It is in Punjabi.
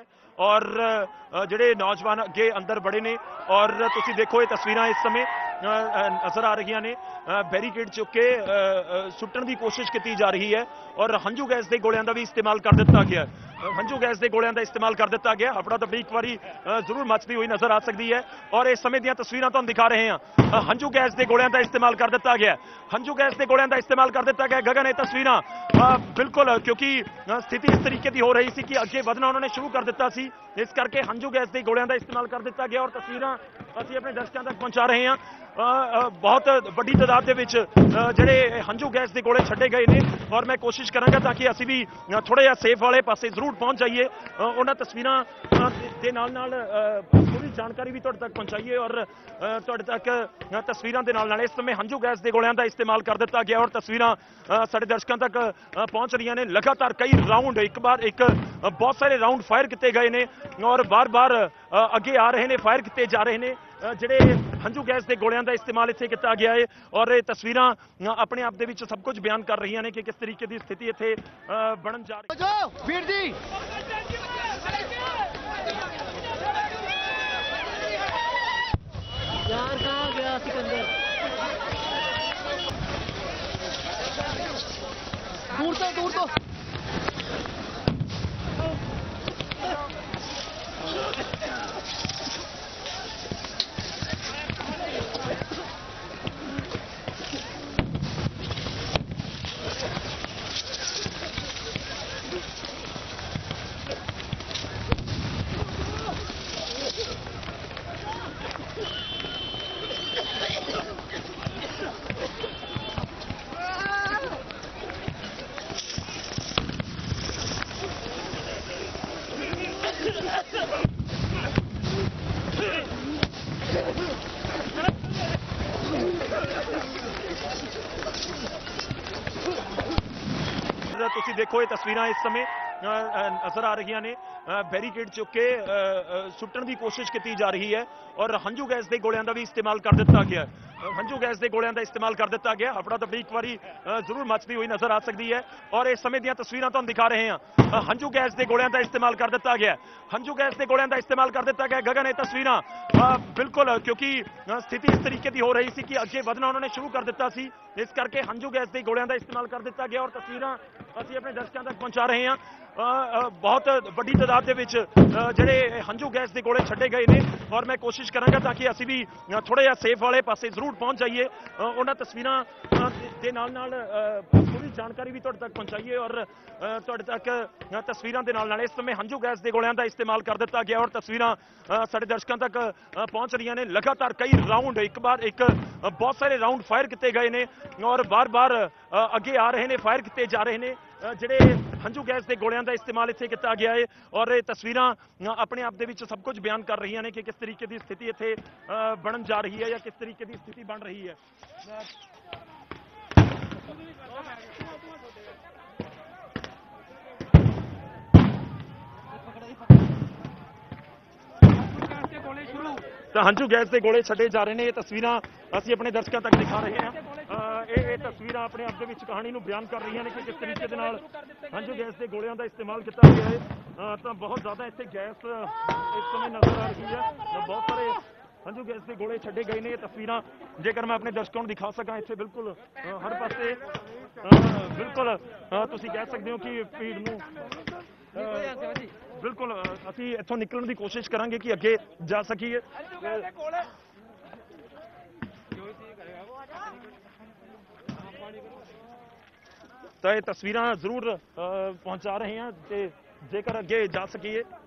है और ਜਿਹੜੇ ਨੌਜਵਾਨ ਅੱਗੇ ਅੰਦਰ ਬੜੇ ਨੇ ਔਰ ਤੁਸੀਂ ਦੇਖੋ ਇਹ ਤਸਵੀਰਾਂ ਇਸ ਸਮੇਂ ਨਜ਼ਰ ਆ ਰਹੀਆਂ ਨੇ ਬੈਰੀਕੇਡ ਚੁੱਕ ਕੇ ਸੁੱਟਣ ਦੀ ਕੋਸ਼ਿਸ਼ ਕੀਤੀ ਜਾ ਰਹੀ ਹੈ ਔਰ ਹੰਝੂ ਗੈਸ ਦੇ ਗੋਲਿਆਂ ਦਾ ਵੀ ਇਸਤੇਮਾਲ ਕਰ ਦਿੱਤਾ ਗਿਆ ਹੰਝੂ ਗੈਸ ਦੇ ਗੋਲਿਆਂ ਦਾ ਇਸਤੇਮਾਲ ਕਰ ਦਿੱਤਾ ਗਿਆ ਹਫੜਾ ਦਫੜੀ ਇੱਕ ਵਾਰੀ ਜ਼ਰੂਰ ਮਚਦੀ ਹੋਈ ਨਜ਼ਰ ਆ ਸਕਦੀ ਹੈ ਔਰ ਇਸ ਸਮੇਂ ਦੀਆਂ ਤਸਵੀਰਾਂ ਤੁਹਾਨੂੰ ਦਿਖਾ ਰਹੇ ਹਾਂ ਹੰਝੂ ਗੈਸ ਦੇ ਗੋਲਿਆਂ ਦਾ ਇਸਤੇਮਾਲ ਕਰ ਦਿੱਤਾ ਗਿਆ ਹੰਝੂ ਗੈਸ ਦੇ ਗੋਲਿਆਂ ਦਾ ਇਸਤੇਮਾਲ ਕਰ ਦਿੱਤਾ ਗਿਆ ਗਗਨ ਇਹ ਤਸਵੀਰਾਂ ਬਿਲਕੁਲ ਕਿਉਂਕਿ ਸਥਿਤੀ ਇਸ ਤਰੀਕੇ ਦੀ ਹੋ ਰਹੀ ਸੀ ਕਿ ਅੱਗੇ ਵਧਣਾ ਉਹਨਾਂ ਨੇ ਸ਼ੁਰੂ ਕਰ ਦਿੱਤਾ ਸੀ ਇਸ ਕਰਕੇ ਹੰਝੂ ਗੈਸ ਦੇ ਗੋਲਿਆਂ ਦਾ ਇਸਤੇਮਾਲ ਕਰ ਦਿੱਤਾ ਗਿਆ ਔਰ ਤਸਵੀਰਾਂ ਅਸੀਂ ਆਪਣੇ ਦਰਸ਼ਕਾਂ ਤੱਕ ਪਹੁੰਚਾ ਰਹੇ ਹਾਂ ਬਹੁਤ ਵੱਡੀ ਤਾਦਾਦ ਦੇ ਵਿੱਚ ਜਿਹੜੇ ਹੰਝੂ ਗੈਸ ਦੇ ਗੋਲੇ ਛੱਡੇ ਗਏ ਨੇ ਔਰ ਮੈਂ ਕੋਸ਼ਿਸ਼ ਕਰਾਂਗਾ ਤਾਂ ਕਿ ਅਸੀਂ ਵੀ ਥੋੜਾ ਜਿਹਾ ਸੇਫ ਵਾਲੇ ਪਾਸੇ ਜ਼ਰੂਰ ਪਹੁੰਚ ਜਾਈਏ ਉਹਨਾਂ ਤਸਵੀਰਾਂ ਦੇ ਨਾਲ ਪੂਰੀ ਜਾਣਕਾਰੀ ਵੀ ਤੁਹਾਡੇ ਤੱਕ ਪਹੁੰਚਾਈਏ ਔਰ ਤੁਹਾਡੇ ਤੱਕ ਤਸਵੀਰਾਂ ਦੇ ਨਾਲ ਇਸ ਸਮੇਂ ਹੰਝੂ ਗੈਸ ਦੇ ਗੋਲਿਆਂ ਦਾ ਇਸਤੇਮਾਲ ਕਰ ਦਿੱਤਾ ਗਿਆ ਔਰ ਤਸਵੀਰਾਂ ਸਾਡੇ ਦਰਸ਼ਕਾਂ ਤੱਕ ਪਹੁੰਚ ਰਹੀਆਂ ਨੇ ਲਗਾਤਾਰ ਕਈ ਰਾਉਂਡ ਇੱਕ ਬਹੁਤ ਸਾਰੇ ਰਾਉਂਡ ਫਾਇਰ ਕੀਤੇ ਗਏ ਨੇ ਔਰ ਬਾਰ-ਬਾਰ ਅੱਗੇ ਆ ਰਹੇ ਨੇ ਫਾਇਰ ਕੀਤੇ ਜਾ ਰਹੇ ਨੇ ਜਿਹੜੇ ਹੰਝੂ ਗੈਸ ਦੇ ਗੋਲਿਆਂ ਦਾ ਇਸਤੇਮਾਲ ਇੱਥੇ ਕੀਤਾ ਗਿਆ ਹੈ ਔਰ ਇਹ ਤਸਵੀਰਾਂ ਆਪਣੇ ਆਪ ਦੇ ਵਿੱਚ ਸਭ ਕੁਝ ਬਿਆਨ ਕਰ ਰਹੀਆਂ ਨੇ ਕਿ ਕਿਸ ਤਰੀਕੇ ਦੀ ਸਥਿਤੀ ਇੱਥੇ ਬਣਨ ਜਾ ਰਹੀ ਹੈ ਵੀਰ ਜੀ यार कहाँ गया सिकंदर दूर तो ਤੁਸੀਂ ਦੇਖੋ ਇਹ ਤਸਵੀਰਾਂ ਇਸ ਸਮੇਂ ਨਜ਼ਰ ਆ ਰਹੀਆਂ ਨੇ ਬੈਰੀਕੇਡ ਚੁੱਕ ਕੇ ਸੁੱਟਣ ਦੀ ਕੋਸ਼ਿਸ਼ ਕੀਤੀ ਜਾ ਰਹੀ ਹੈ ਔਰ ਹੰਝੂ ਗੈਸ ਦੇ ਗੋਲਿਆਂ ਦਾ ਵੀ ਇਸਤੇਮਾਲ ਕਰ ਦਿੱਤਾ ਗਿਆ ਹੰਝੂ ਗੈਸ ਦੇ ਗੋਲਿਆਂ ਦਾ ਇਸਤੇਮਾਲ ਕਰ ਦਿੱਤਾ ਗਿਆ ਹਫੜਾ ਦਫੜੀ ਇੱਕ ਵਾਰੀ ਜ਼ਰੂਰ ਮਚਦੀ ਹੋਈ ਨਜ਼ਰ ਆ ਸਕਦੀ ਹੈ ਔਰ ਇਸ ਸਮੇਂ ਦੀਆਂ ਤਸਵੀਰਾਂ ਤੁਹਾਨੂੰ ਦਿਖਾ ਰਹੇ ਹਾਂ ਹੰਝੂ ਗੈਸ ਦੇ ਗੋਲਿਆਂ ਦਾ ਇਸਤੇਮਾਲ ਕਰ ਦਿੱਤਾ ਗਿਆ ਹੰਝੂ ਗੈਸ ਦੇ ਗੋਲਿਆਂ ਦਾ ਇਸਤੇਮਾਲ ਕਰ ਦਿੱਤਾ ਗਿਆ ਗਗਨ ਇਹ ਤਸਵੀਰਾਂ ਬਿਲਕੁਲ ਕਿਉਂਕਿ ਸਥਿਤੀ ਇਸ ਤਰੀਕੇ ਦੀ ਹੋ ਰਹੀ ਸੀ ਕਿ ਅੱਗੇ ਵਧਣਾ ਉਹਨਾਂ ਨੇ ਸ਼ੁਰੂ ਕਰ ਦਿੱਤਾ ਸੀ ਇਸ ਕਰਕੇ ਹੰਝੂ ਗੈਸ ਦੇ ਗੋਲਿਆਂ ਦਾ ਇਸਤੇਮਾਲ ਕਰ ਦਿੱਤਾ ਗਿਆ ਔਰ ਤਸਵੀਰਾਂ ਅਸੀਂ ਆਪਣੇ ਦਰਸ਼ਕਾਂ ਤੱਕ ਪਹੁੰਚਾ ਰਹੇ ਹਾਂ ਬਹੁਤ ਵੱਡੀ ਤਾਦਾਦ ਦੇ ਵਿੱਚ ਜਿਹੜੇ ਹੰਝੂ ਗੈਸ ਦੇ ਗੋਲੇ ਛੱਡੇ ਗਏ ਨੇ ਔਰ ਮੈਂ ਕੋਸ਼ਿਸ਼ ਕਰਾਂਗਾ ਤਾਂ ਕਿ ਅਸੀਂ ਵੀ ਥੋੜਾ ਜਿਹਾ ਸੇਫ ਵਾਲੇ ਪਾਸੇ ਜ਼ਰੂਰ ਪਹੁੰਚ ਜਾਈਏ ਉਹਨਾਂ ਤਸਵੀਰਾਂ ਦੇ ਨਾਲ ਪੂਰੀ ਜਾਣਕਾਰੀ ਵੀ ਤੁਹਾਡੇ ਤੱਕ ਪਹੁੰਚਾਈਏ ਔਰ ਤੁਹਾਡੇ ਤੱਕ ਤਸਵੀਰਾਂ ਦੇ ਨਾਲ ਇਸ ਸਮੇਂ ਹੰਝੂ ਗੈਸ ਦੇ ਗੋਲਿਆਂ ਦਾ ਇਸਤੇਮਾਲ ਕਰ ਦਿੱਤਾ ਗਿਆ ਔਰ ਤਸਵੀਰਾਂ ਸਾਡੇ ਦਰਸ਼ਕਾਂ ਤੱਕ ਪਹੁੰਚ ਰਹੀਆਂ ਨੇ ਲਗਾਤਾਰ ਕਈ ਰਾਉਂਡ ਬਹੁਤ ਸਾਰੇ ਰਾਉਂਡ ਫਾਇਰ ਕੀਤੇ ਗਏ ਨੇ ਔਰ ਬਾਰ-ਬਾਰ ਅੱਗੇ ਆ ਰਹੇ ਨੇ ਫਾਇਰ ਕੀਤੇ ਜਾ ਰਹੇ ਨੇ ਜਿਹੜੇ ਹੰਝੂ ਗੈਸ ਦੇ ਗੋਲਿਆਂ ਦਾ ਇਸਤੇਮਾਲ ਇੱਥੇ ਕੀਤਾ ਗਿਆ ਹੈ ਔਰ ਇਹ ਤਸਵੀਰਾਂ ਆਪਣੇ ਆਪ ਦੇ ਵਿੱਚ ਸਭ ਕੁਝ ਬਿਆਨ ਕਰ ਰਹੀਆਂ ਨੇ ਕਿ ਕਿਸ ਤਰੀਕੇ ਦੀ ਸਥਿਤੀ ਇੱਥੇ ਬਣਨ ਜਾ ਰਹੀ ਹੈ ਜਾਂ ਕਿਸ ਤਰੀਕੇ ਦੀ ਸਥਿਤੀ ਬਣ ਰਹੀ ਹੈ ਤਾਂ ਹੰਝੂ ਗੈਸ ਦੇ ਗੋਲੇ ਛੱਡੇ ਜਾ ਰਹੇ ਨੇ ਇਹ ਤਸਵੀਰਾਂ ਅਸੀਂ ਆਪਣੇ ਦਰਸ਼ਕਾਂ ਤੱਕ ਦਿਖਾ ਰਹੇ ਹਾਂ ਇਹ ਤਸਵੀਰਾਂ ਆਪਣੇ ਆਪ ਦੇ ਵਿੱਚ ਕਹਾਣੀ ਨੂੰ ਬਿਆਨ ਕਰ ਰਹੀਆਂ ਨੇ ਕਿ ਕਿਸ ਤਰੀਕੇ ਦੇ ਨਾਲ ਹੰਝੂ ਗੈਸ ਦੇ ਗੋਲਿਆਂ ਦਾ ਇਸਤੇਮਾਲ ਕੀਤਾ ਗਿਆ ਹੈ ਤਾਂ ਬਹੁਤ ਜ਼ਿਆਦਾ ਇੱਥੇ ਗੈਸ ਇਸ ਸਮੇਂ ਨਜ਼ਰ ਆ ਰਹੀ ਹੈ ਬਹੁਤ ਸਾਰੇ ਹੰਝੂ ਗੈਸ ਦੇ ਗੋਲੇ ਛੱਡੇ ਗਏ ਨੇ ਇਹ ਤਸਵੀਰਾਂ ਜੇਕਰ ਮੈਂ ਆਪਣੇ ਦਰਸ਼ਕਾਂ ਨੂੰ ਦਿਖਾ ਸਕਾਂ ਇੱਥੇ ਬਿਲਕੁਲ ਹਰ ਪਾਸੇ ਬਿਲਕੁਲ ਤੁਸੀਂ ਕਹਿ ਸਕਦੇ ਹੋ ਕਿ ਭੀੜ ਨੂੰ ਬਿਲਕੁਲ ਅਸੀਂ ਇੱਥੋਂ ਨਿਕਲਣ ਦੀ ਕੋਸ਼ਿਸ਼ ਕਰਾਂਗੇ ਕਿ ਅੱਗੇ ਜਾ ਸਕੀਏ ਤਾਂ ਇਹ ਤਸਵੀਰਾਂ ਜ਼ਰੂਰ ਪਹੁੰਚਾ ਰਹੇ ਹਾਂ ਤੇ ਜੇਕਰ ਅੱਗੇ ਜਾ ਸਕੀਏ